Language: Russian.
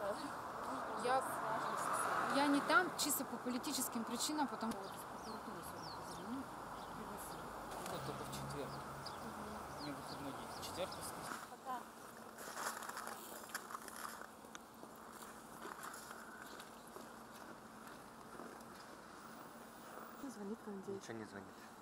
Я не там чисто по политическим причинам, потому что... Вот только в четверг. У меня выходной день. Четверг, воскресенье. Пока. Звонит, надеюсь. Ничего не звонит.